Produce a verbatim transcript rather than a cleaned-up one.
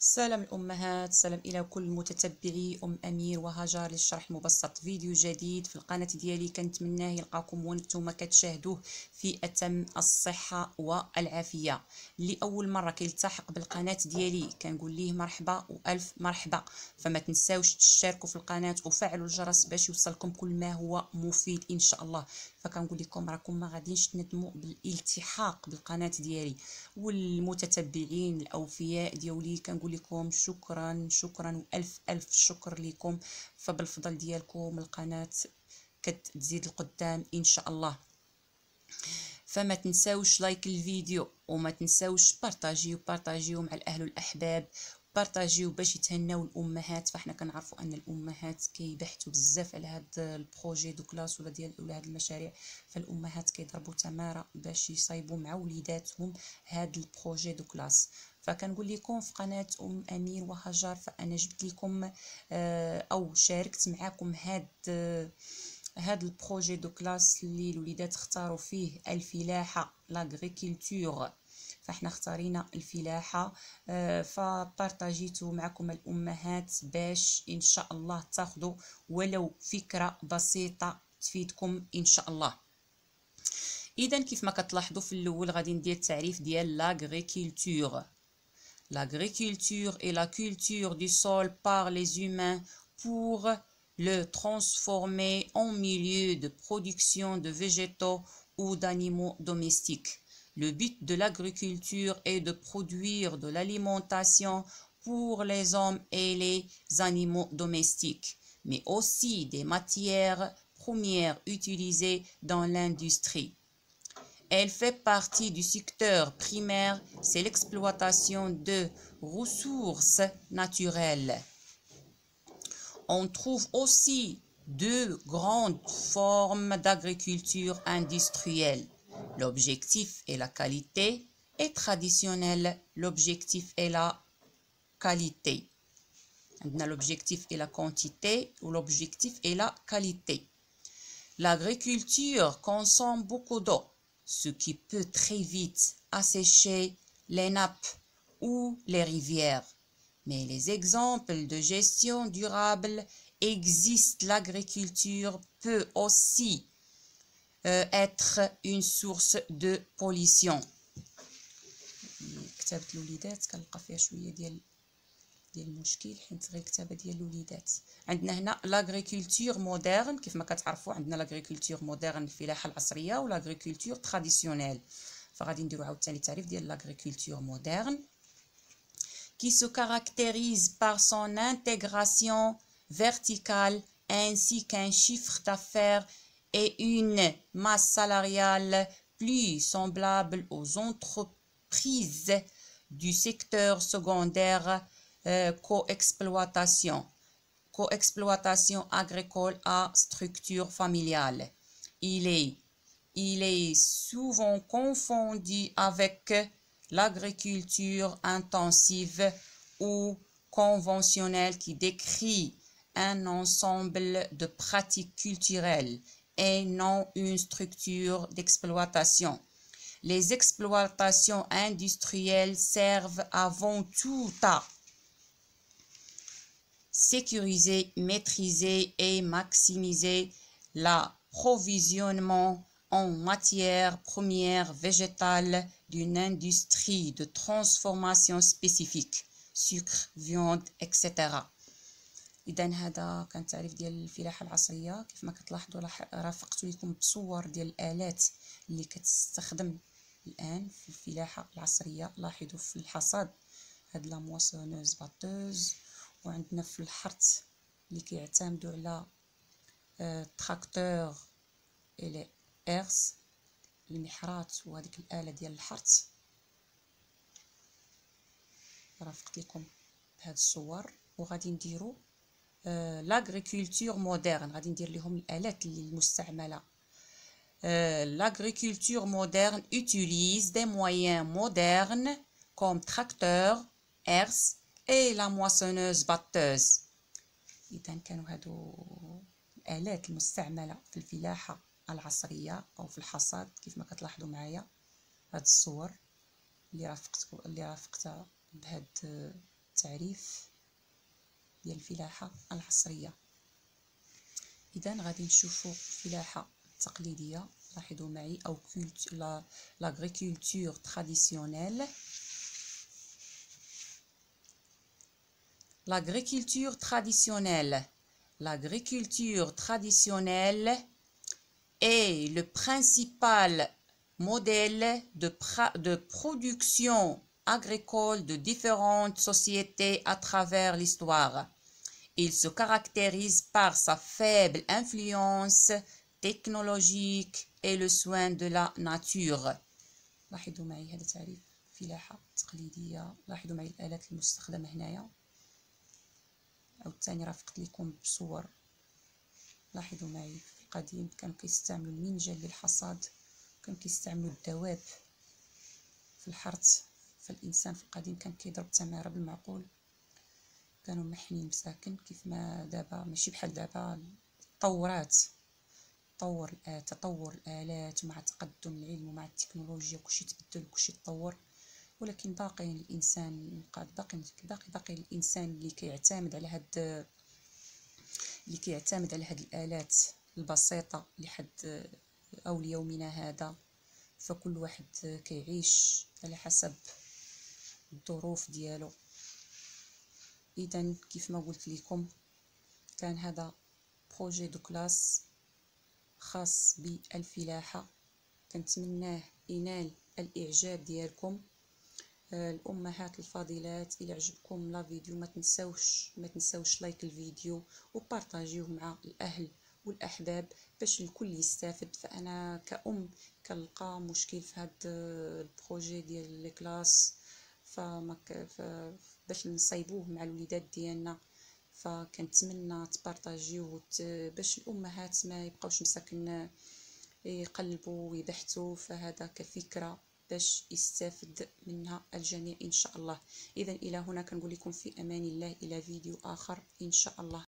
سلام الأمهات، سلام إلى كل متتبعي أم أمير وهاجر للشرح المبسط. فيديو جديد في القناة ديالي كنتمناه يلقاكم وانتم كتشاهدوه في أتم الصحة والعافية. اللي أول مرة كيلتحق بالقناة ديالي كنقول ليه مرحبا وألف مرحبا. فما تنساوش تشتركوا في القناة وفعلوا الجرس باش يوصلكم كل ما هو مفيد إن شاء الله. فكنقول لكم راكم ما غاديش تندموا بالالتحاق بالقناة ديالي. والمتتبعين الأوفياء ديالي كنقول لكم شكرا شكرا والف الف شكر لكم. فبالفضل ديالكم القناه كتزيد القدام ان شاء الله. فما تنساوش لايك الفيديو وما تنساوش بارطاجيو بارطاجيو مع الاهل والاحباب، بارطاجيو باش يتهناو الامهات. فاحنا كنعرفوا ان الامهات كيبحثوا بزاف على هاد البروجي دو كلاس ولا ديال ولا هاد المشاريع. فالامهات كيضربوا تماره باش يصايبوا مع وليداتهم هاد البروجي دو كلاس. فكنقول لكم في قناه ام امير وهاجر فانا جبت لكم او شاركت معكم هاد هاد البروجي دو كلاس اللي الوليدات اختاروا فيه الفلاحه لاغريكولتور. فاحنا اختارينا الفلاحه، فبارطاجيتو معكم الامهات باش ان شاء الله تاخذوا ولو فكره بسيطه تفيدكم ان شاء الله. اذا كيف ما كتلاحظوا في الاول غادي ندير التعريف ديال لاغريكولتور. L'agriculture est la culture du sol par les humains pour le transformer en milieu de production de végétaux ou d'animaux domestiques. Le but de l'agriculture est de produire de l'alimentation pour les hommes et les animaux domestiques, mais aussi des matières premières utilisées dans l'industrie. Elle fait partie du secteur primaire, c'est l'exploitation de ressources naturelles. On trouve aussi deux grandes formes d'agriculture industrielle. L'objectif est la qualité et traditionnel, l'objectif est la qualité. On a l'objectif et la quantité ou l'objectif est la qualité. L'agriculture consomme beaucoup d'eau, ce qui peut très vite assécher les nappes ou les rivières. Mais les exemples de gestion durable existent. L'agriculture peut aussi euh, être une source de pollution. كتابة الوليدات كنلقى فيها شوية ديال ديال المشكل حيت غير الكتابه ديال الوليدات. عندنا هنا لاغريكولتور مودرن. كيف ما كتعرفوا عندنا لاغريكولتور مودرن الفلاحه العصريه ولاغريكولتور تراديسيونيل. فغادي نديرو عاوتاني تعريف ديال لاغريكولتور مودرن qui se caractérise par son intégration verticale ainsi qu'un chiffre d'affaires et une masse salariale plus semblable aux entreprises du secteur secondaire. Euh, coexploitation, coexploitation agricole à structure familiale. Il est, il est souvent confondu avec l'agriculture intensive ou conventionnelle qui décrit un ensemble de pratiques culturelles et non une structure d'exploitation. Les exploitations industrielles servent avant tout à sécuriser, maîtriser et maximiser l'approvisionnement en matières premières végétales d'une industrie de transformation spécifique, sucre, viande, et cetera. إذا هذا كان تعريف ديال الفلاحة العصرية. كيف ما كتلاحظوا رافقت لكم بصور ديال الآلات اللي كتستخدم الآن في الفلاحة العصرية. لاحظوا في الحصاد هاد لا مواسونوز باتوز، وعندنا في الحرث اللي كيعتمدوا على التراكتور الى ارس المحرات وهذيك الاله ديال الحرث. رافقت لكم بهاد الصور. وغادي نديرو لاغريكولتور مودرن، غادي ندير لهم الالات اللي المستعمله. L'agriculture moderne utilise des moyens modernes comme tracteur, herse et la moissonneuse batteuse. إذا كانوا هادو الآلات المستعملة في الفلاحة العصرية أو في الحصاد. كيف ما كتلاحظوا معايا هاد الصور اللي رافقتكم اللي رافقتها بهاد التعريف ديال الفلاحة العصرية. إذا غادي نشوفوا الفلاحة التقليدية، لاحظوا معي، أو كولت لا لاغريكولتور تراديسيونيل. L'agriculture traditionnelle. L'agriculture traditionnelle est le principal modèle de, de production agricole de différentes sociétés à travers l'histoire. Il se caractérise par sa faible influence technologique et le soin de la nature. لاحظوا معي هذا تعريف فلاحة تقليدية. لاحظوا معي الآلات المستخدمة هنايا، أو الثاني رافقت لكم بصور. لاحظوا معي في القديم كانوا كيستعملوا المنجل للحصاد، كانوا كيستعملوا الدواب في الحرث. فالإنسان في القديم كان كيضرب التمارة بالمعقول، كانوا محنين مساكن. كيف ما دابا ماشي بحال دابا، تطورات تطور تطور الآلات، ومع تقدم العلم ومع التكنولوجيا كلشي تبدل وكلشي تطور، ولكن باقي الانسان باقي باقي باقي الانسان اللي كيعتمد على هاد اللي كيعتمد على هاد الآلات البسيطة لحد او ليومنا هذا. فكل واحد كيعيش على حسب الظروف ديالو. اذا كيف ما قلت لكم، كان هذا بروجي دو كلاس خاص بالفلاحة، كنتمناه ينال الاعجاب ديالكم. الامهات الفاضلات، الى عجبكم لا فيديو ما تنساوش ما تنساوش لايك الفيديو وبارطاجيوه مع الاهل والاحباب باش الكل يستافد. فانا كأم كنلقى مشكل في هذا البروجي ديال لي كلاس، فما باش نصايبوه مع الوليدات ديالنا. فكنتمنى تبارطاجيوه باش الامهات ما يبقاوش مساكن يقلبوا ويبحثوا، فهذا كفكرة باش يستافد منها الجميع ان شاء الله. اذا الى هنا كنقول لكم في امان الله، الى فيديو اخر ان شاء الله.